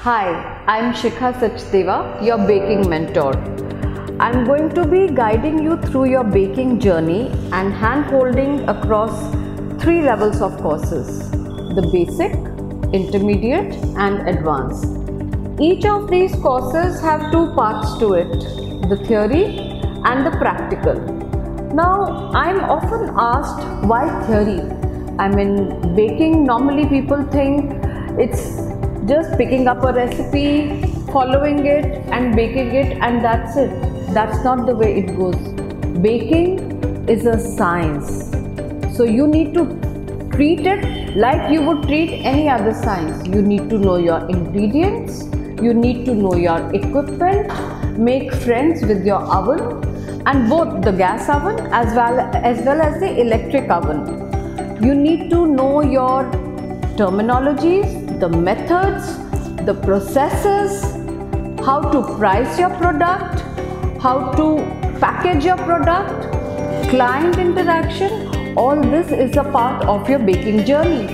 Hi, I'm Shikha Sachdeva, your baking mentor. I'm going to be guiding you through your baking journey and hand-holding across 3 levels of courses: the basic, intermediate and advanced. Each of these courses have 2 parts to it, the theory and the practical. Now, I'm often asked, why theory? I mean, baking, normally people think it's just picking up a recipe, following it and baking it, and that's it. That's not the way it goes. Baking is a science. So you need to treat it like you would treat any other science. You need to know your ingredients, you need to know your equipment, make friends with your oven, and both the gas oven as well as the electric oven. You need to know your terminologies, the methods, the processes, how to price your product, how to package your product, client interaction. All this is a part of your baking journey.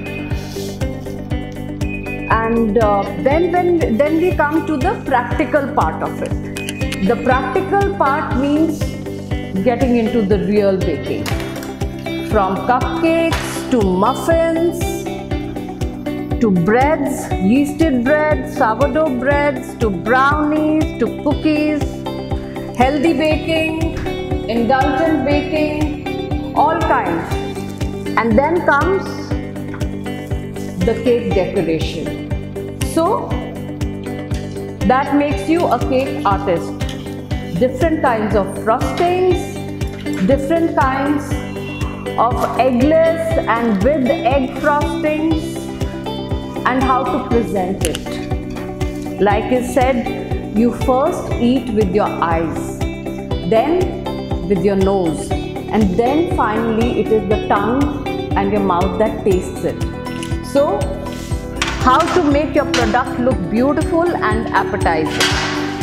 And then we come to the practical part of it. The practical part means getting into the real baking. From cupcakes to muffins, to breads, yeasted breads, sourdough breads, to brownies, to cookies, healthy baking, indulgent baking, all kinds. And then comes the cake decoration. So that makes you a cake artist. Different kinds of frostings, different kinds of eggless and with egg frostings, and how to present it. Like I said, you first eat with your eyes, then with your nose, and then finally it is the tongue and your mouth that tastes it. So, how to make your product look beautiful and appetizing.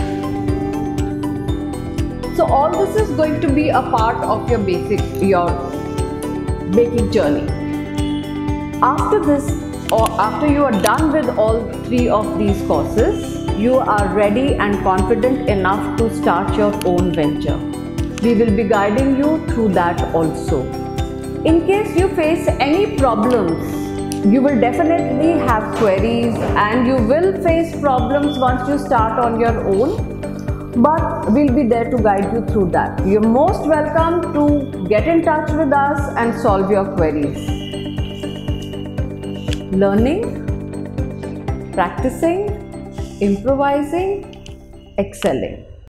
So all this is going to be a part of your baking journey. After this, or after you are done with all 3 of these courses, you are ready and confident enough to start your own venture. We will be guiding you through that also. In case you face any problems, you will definitely have queries and you will face problems once you start on your own, but we'll be there to guide you through that. You're most welcome to get in touch with us and solve your queries. Learning, practicing, improvising, excelling.